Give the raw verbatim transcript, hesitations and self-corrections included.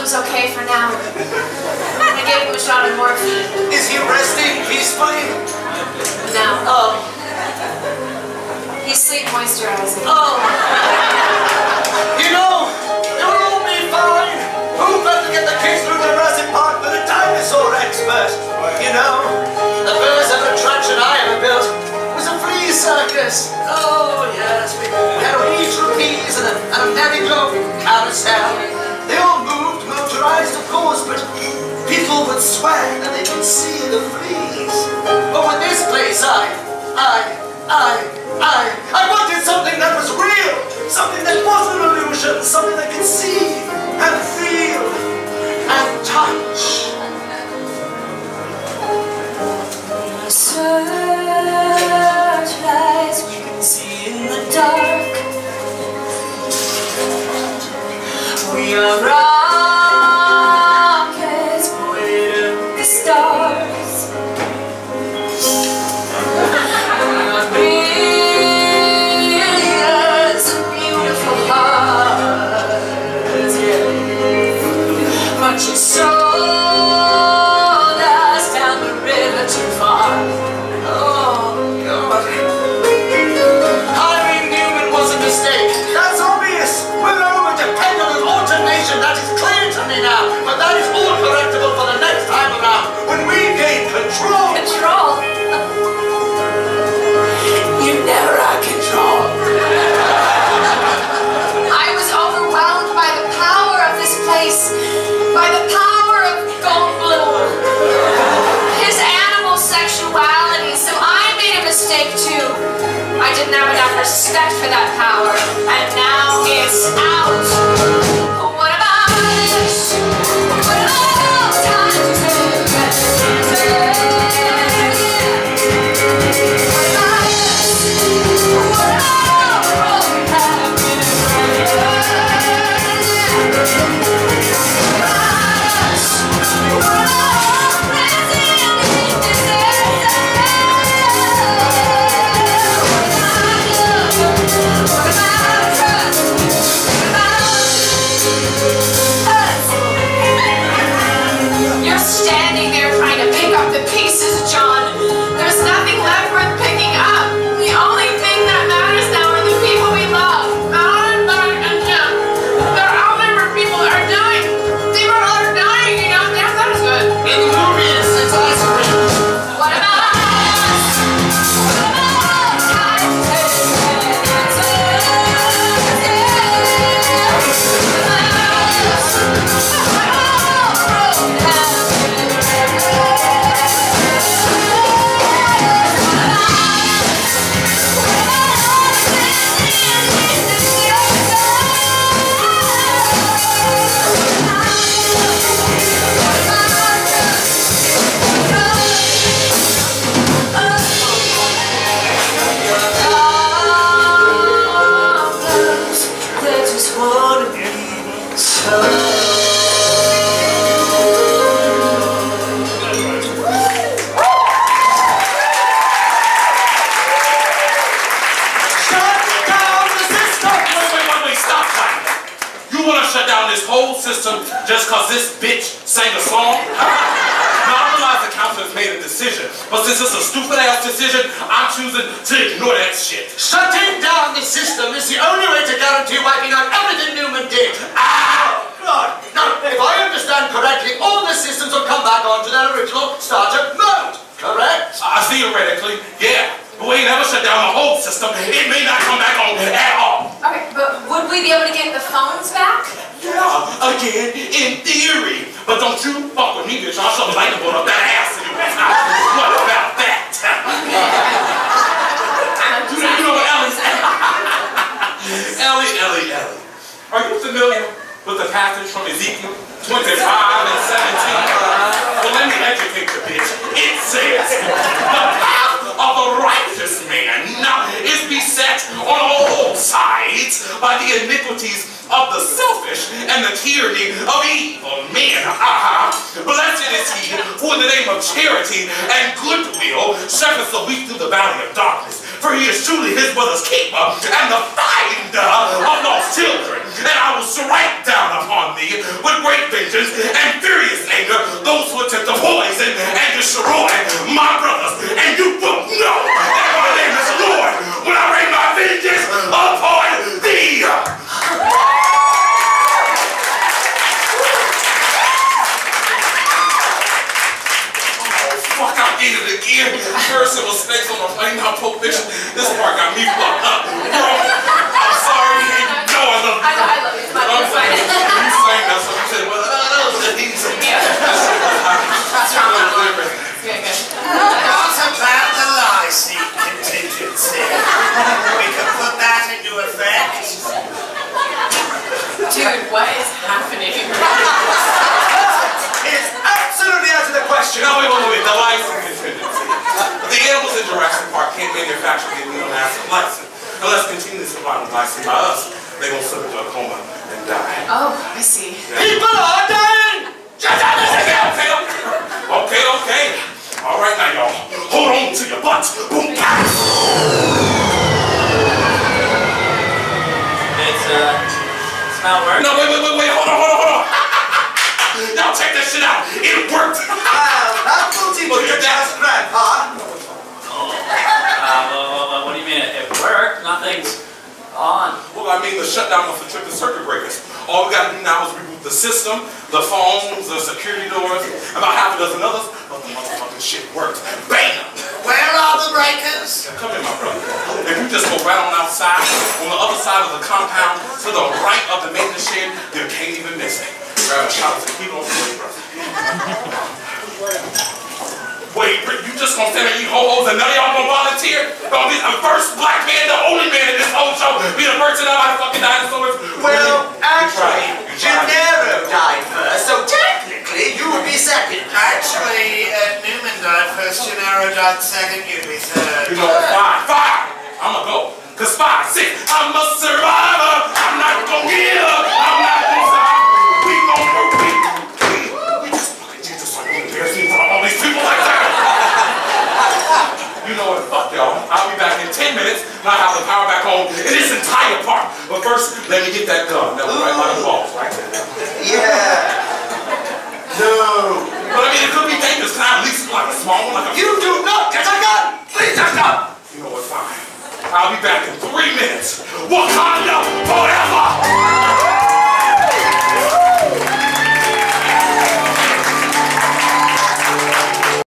was okay for now. I gave him a shot of morphine. Is he resting peacefully? No. Oh. He's sleep moisturizing. Oh. You know, it will all be fine. Who better get the kids through Jurassic Park than a dinosaur expert? You know, the first ever attraction I ever built was a flea circus. Oh, yes. We, we had a wee trapeze and a, and a merry-go carousel. They all moved, motorized, of course, but people would swear that they could see the fleas. But with this place, I, I, I, I, I wanted something that was real, something that wasn't an illusion, something that could see and feel and touch. Searchlights we can see in the dark. We are rockets pointed at the stars. We are billions of beautiful hearts, yeah. But you sold us down the river too far. Oh, God. Hiring Newman was a mistake. That's obvious. We're over-dependent on alternation. That is clear to me now. But that is all correctable for the next time around when we gain control. Control? You never had control. I was overwhelmed by the power of this place, by the power of Goldblum, his animal sexuality, so I made a mistake too. I didn't have enough respect for that power, and now it's out. What about this? What about time to take it? What about this? What about broken happiness? What about present What about trust? What about us? You're standing there trying to pick up the pieces, John. There's nothing left worth picking up. The only thing that matters now are the people we love. Alan, Larry, and Jim. They're out there where people are dying. People are dying, you know. That's not as good. In the movies, it's awesome. What about us? What about time to take just cause this bitch sang a song? Now I realize the council has made a decision, but since it's a stupid ass decision, I'm choosing to ignore that shit. Shutting down the system is the only way to guarantee wiping out everything Newman did. Ah, God. Now, if I understand correctly, all the systems will come back onto their original starter mode, correct? Uh, theoretically, yeah. But we ain't never shut down the whole system. It may not come back on at all. Okay, but would we be able to get the phones back? Yeah, again, in theory. But don't you fuck with me, bitch. I'll show lightning up that ass in you. What about that? You know what, Ellie? Ellie, Ellie, Ellie. Are you familiar with the passage from Ezekiel twenty-five and seventeen? Well, let me educate you, bitch. It says, the path of the righteous man is beset on all sides by the iniquities of the selfish and the tyranny of evil men. Ah, blessed is he who in the name of charity and goodwill shepherds the weak through the valley of darkness. For he is truly his brother's keeper and the finder of lost children. and I will strike down upon thee with great vengeance and furious anger those who attempt to poison and destroy my brothers. And you will know that my name is Lord when I rain my vengeance upon thee. Fuck, I did it again. First it was snakes on the plane, now Pulp Fiction. This part got me fucked up. Bro, I'm sorry. You know I love you. I, I love you. It's fine. It's fine. You sang that, so you said, well, that was a decent. Yeah. That's wrong. Good, good. What about the Lycee contingency? We can put that into effect. Dude, what is happening? It's absolutely out of the question. No, wait, wait, wait. The license contingency. The animals in Jurassic Park can't manufacture the amino acid license unless continuous supply with license by us. They gonna slip into a coma and die. Oh, I see. Yeah. People are dying! Shut up! Okay, okay, okay, okay. All right, now y'all, hold on to your butts. Boom, pow. It's uh, it's not working. No, wait, wait, wait, wait. Hold on, hold on, hold on. Y'all check that shit out. It worked. Well, that will teach you your dad's grandpa. Oh. Uh, well, well, well, what do you mean? It worked. Nothing's on. Well, I mean, the shutdown was to trip the circuit breakers. All we gotta do now is reboot the system, the phones, the security doors, about half a dozen others, but the motherfucking shit worked. Bam! Where are the breakers? Come here, my brother. If you just go right on outside, on the other side of the compound, to the right of the maintenance shed, you can't even miss it. Grab a shot and keep on the way, brother. Wait, you just gonna stand there and eat ho-hos and none of y'all gonna volunteer? Gonna be the first black man, the only man in this whole show, be the first to die by fucking dinosaurs? Well, You actually, tried. You tried. Gennaro died first, so technically you would be second. Actually, uh, Newman died first, Gennaro died second, you'd be third. You know, five, five. I'ma go. Cause five, six, I'm a survivor. I'm not gonna give up. I'm not gonna stop. We gon' work. We, we, we just fucking Jesus like embarrassing for all these people like that. You know what? Fuck y'all. I'll be back in ten minutes and I'll have the power back on in this entire park. But first, let me get that gun. That was right by the balls, right there. Yeah. No. But I mean, it could be dangerous. Can I at least like a small one? Like a You